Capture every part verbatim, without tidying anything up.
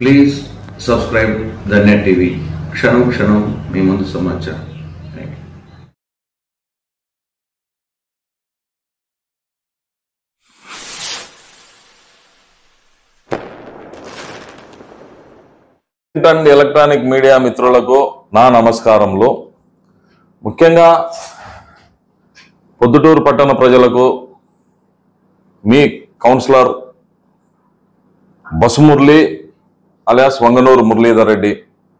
Please subscribe the Net T V. క్షణం క్షణం మీ ముందు సమాచారం. ఎలక్ట్రానిక్ మీడియా మిత్రులకు నా నమస్కారములు. ముఖ్యంగా పొద్దుటూరు పట్టణ ప్రజలకు మీ కౌన్సిలర్ బసుమురళి అలియాస్ వంగనూరు మురళీధర్ రెడ్డి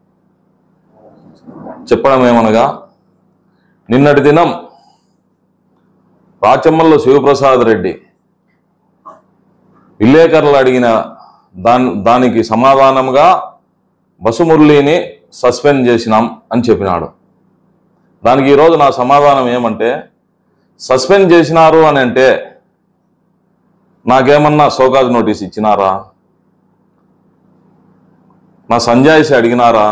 చెప్పడం ఏమనగా, నిన్నటి దినం రాచమ్మల్లో శివప్రసాద్ రెడ్డి విలేకరులు అడిగిన దాని దానికి సమాధానంగా బసుమురళిని సస్పెండ్ చేసినాం అని చెప్పినాడు. దానికి ఈరోజు నా సమాధానం ఏమంటే, సస్పెండ్ చేసినారు అని అంటే నాకేమన్నా సోకాజ్ నోటీస్ ఇచ్చినారా? నా సంజాయిషి అడిగినారా?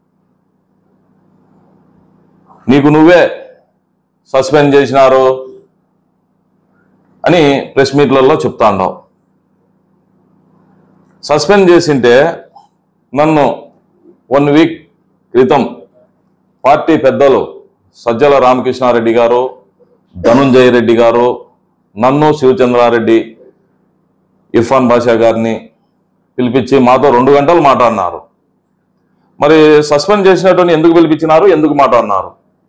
నీకు నువ్వే సస్పెండ్ చేసినారు అని ప్రెస్ మీట్లలో చెప్తా ఉన్నావు. సస్పెండ్ చేసింటే నన్ను వన్ వీక్ క్రితం పార్టీ పెద్దలు సజ్జల రామకృష్ణారెడ్డి గారు, ధనుంజయ రెడ్డి గారు, నన్ను శివచంద్రారెడ్డి, ఇర్ఫాన్ బాషా గారిని పిలిపించి మాతో రెండు గంటలు మాట్లాడినారు. మరి సస్పెండ్ చేసినట్టు ఎందుకు పిలిపించినారు, ఎందుకు మాట్లాడినారు?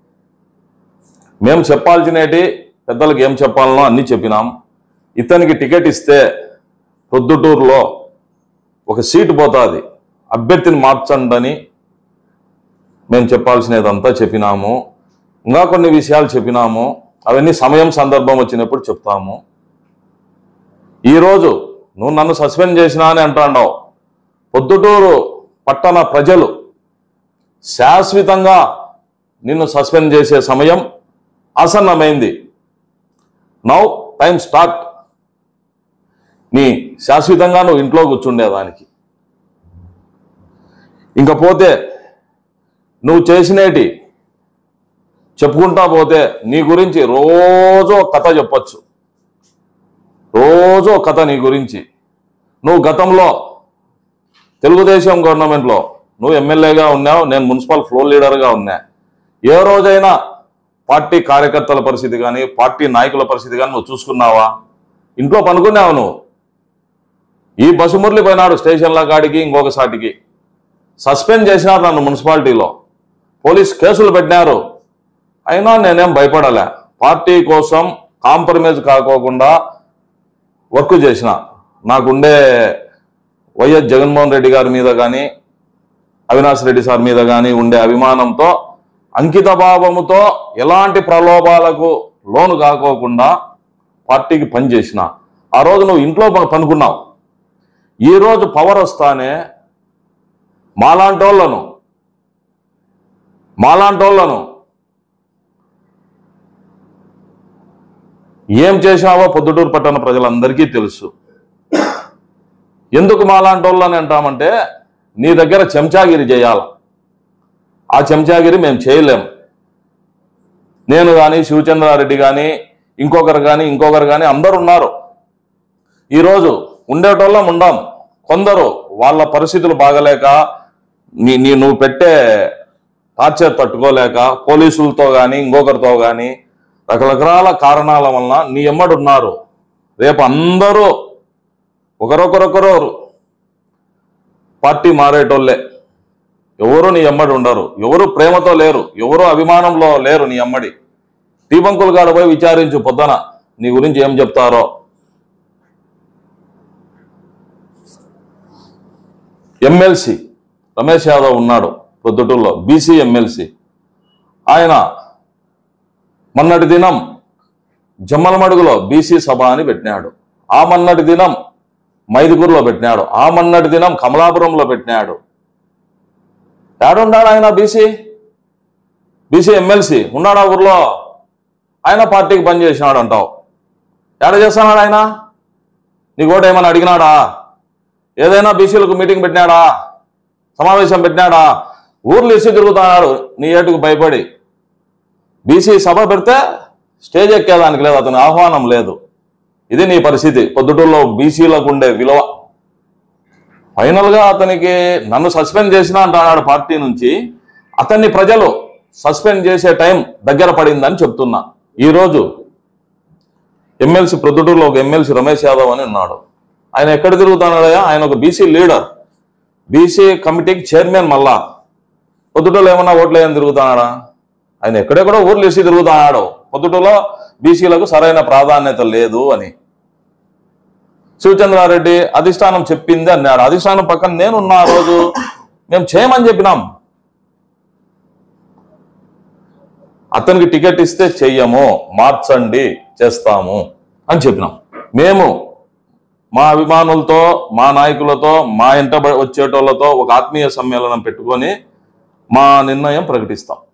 మేము చెప్పాల్సినటి పెద్దలకు ఏం చెప్పాలనో అన్నీ చెప్పినాం. ఇతనికి టికెట్ ఇస్తే ప్రొద్దుటూరులో ఒక సీటు పోతుంది, అభ్యర్థిని మార్చండి అని మేము చెప్పాల్సినదంతా చెప్పినాము. ఇంకా కొన్ని విషయాలు చెప్పినాము, అవన్నీ సమయం సందర్భం వచ్చినప్పుడు చెప్తాము. ఈరోజు నువ్వు నన్ను సస్పెండ్ చేసినా అని అంటున్నావు. పొద్దుటూరు పట్టణ ప్రజలు శాశ్వతంగా నిన్ను సస్పెండ్ చేసే సమయం ఆసన్నమైంది. Now time start. నీ శాశ్వతంగా నువ్వు ఇంట్లో కూర్చుండేదానికి. ఇంకపోతే నువ్వు చేసినేటి చెప్పుకుంటా పోతే నీ గురించి రోజు కథ చెప్పచ్చు, రోజు కథ నీ గురించి. నువ్వు గతంలో తెలుగుదేశం గవర్నమెంట్లో నువ్వు ఎమ్మెల్యేగా ఉన్నావు, నేను మున్సిపల్ ఫ్లోర్ లీడర్గా ఉన్నా. ఏ రోజైనా పార్టీ కార్యకర్తల పరిస్థితి కానీ పార్టీ నాయకుల పరిస్థితి కానీ నువ్వు చూసుకున్నావా? ఇంట్లో పనుకున్నావు నువ్వు. ఈ బసుమురళి పోయినాడు స్టేషన్ల కాడికి, ఇంకొక సాటికి సస్పెండ్ చేసినారు నన్ను మున్సిపాలిటీలో, పోలీస్ కేసులు పెట్టినారు. అయినా నేనేం భయపడలే. పార్టీ కోసం కాంప్రమైజ్ కాకోకుండా వర్క్ చేసిన. నాకుండే వైఎస్ జగన్మోహన్ రెడ్డి గారి మీద కానీ అవినాష్ రెడ్డి సార్ మీద కానీ ఉండే అభిమానంతో, అంకిత భావముతో, ఎలాంటి ప్రలోభాలకు లోను కాకోకుండా పార్టీకి పనిచేసిన. ఆ రోజు నువ్వు ఇంట్లో పనుకున్నావు. ఈరోజు పవర్ వస్తానే మాలాంటోళ్లను మాలాంటోళ్లను ఏం చేశావో పొద్దుటూరు పట్టణ ప్రజలందరికీ తెలుసు. ఎందుకు మాలాంటోళ్ళని అంటామంటే, నీ దగ్గర చెంచాగిరి చేయాల. ఆ చెంచాగిరి మేము చేయలేం. నేను కానీ శివచంద్రారెడ్డి కానీ ఇంకొకరు కానీ ఇంకొకరు కానీ అందరు ఉన్నారు. ఈరోజు ఉండేటోళ్ళం ఉండాం. కొందరు వాళ్ళ పరిస్థితులు బాగలేక, నీ నీ నువ్వు పెట్టే టార్చర్ తట్టుకోలేక పోలీసులతో కానీ ఇంకొకరితో కానీ రకరకాల కారణాల వలన నీ ఎమ్మడి ఉన్నారు. రేపు అందరూ ఒకరొకరొకరు పార్టీ మారేటోళ్ళే. ఎవరు నీ ఎమ్మడి ఉండరు, ఎవరు ప్రేమతో లేరు, ఎవరు అభిమానంలో లేరు నీ ఎమ్మడి. టీ బంకులు కాడ పోయి విచారించు, పొద్దున నీ గురించి ఏం చెప్తారో. ఎమ్మెల్సీ రమేష్ యాదవ్ ఉన్నాడు ప్రొద్దుటూరులో, బీసీ ఎమ్మెల్సీ. ఆయన మొన్నటి దినం జమ్మలమడుగులో బీసీ సభ అని పెట్టినాడు. ఆ మొన్నటి దినం మైదుగురులో పెట్టినాడు. ఆ మొన్నటి దినం కమలాపురంలో పెట్టినాడు. ఏడున్నాడు ఆయన? బీసీ బీసీ ఎమ్మెల్సీ ఉన్నాడా ఊర్లో? ఆయన పార్టీకి పనిచేసినాడు అంటావు. ఏడ చేస్తున్నాడు ఆయన? నీ కూడా ఏమైనా అడిగినాడా? ఏదైనా బీసీలకు మీటింగ్ పెట్టినాడా? సమావేశం పెట్టినాడా? ఊర్లు ఇసి తిరుగుతున్నాడు నీ ఏటుకు భయపడి. బీసీ సభ పెడితే స్టేజ్ ఎక్కేదానికి లేదు, అతని ఆహ్వానం లేదు. ఇది నీ పరిస్థితి. పొద్దుటూరులో బీసీలకు ఉండే విలువ. ఫైనల్గా అతనికి నన్ను సస్పెండ్ చేసినా అంటున్నాడు పార్టీ నుంచి, అతన్ని ప్రజలు సస్పెండ్ చేసే టైం దగ్గర పడిందని చెప్తున్నా. ఈరోజు ఎమ్మెల్సీ ప్రొద్దుటూరులో ఒక ఎమ్మెల్సీ రమేష్ యాదవ్ అని ఉన్నాడు. ఆయన ఎక్కడ తిరుగుతున్నాడయ్యా? ఆయన ఒక బీసీ లీడర్, బీసీ కమిటీకి చైర్మన్. మళ్ళా పొద్దుటూరులో ఏమన్నా ఓట్లు వేయని తిరుగుతున్నాడా? ఆయన ఎక్కడెక్కడో ఊర్లు వేసి తిరుగుతున్నాడు. పొద్దుటూరులో బీసీలకు సరైన ప్రాధాన్యత లేదు అని శివచంద్రారెడ్డి అధిష్టానం చెప్పింది అన్నాడు. అధిష్టానం పక్కన నేనున్నా. ఆ రోజు మేము చేయమని చెప్పినాం. అతనికి టికెట్ ఇస్తే చెయ్యము, మార్చండి, చేస్తాము అని చెప్పినాం. మేము మా అభిమానులతో, మా నాయకులతో, మా ఇంట వచ్చేటోళ్ళతో ఒక ఆత్మీయ సమ్మేళనం పెట్టుకొని మా నిర్ణయం ప్రకటిస్తాం.